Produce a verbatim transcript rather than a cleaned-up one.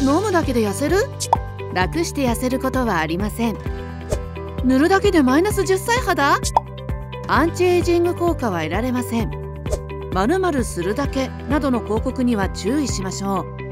飲むだけで痩せる？楽して痩せることはありません。塗るだけでマイナスじゅっさい肌？アンチエイジング効果は得られません。〇〇するだけなどの広告には注意しましょう。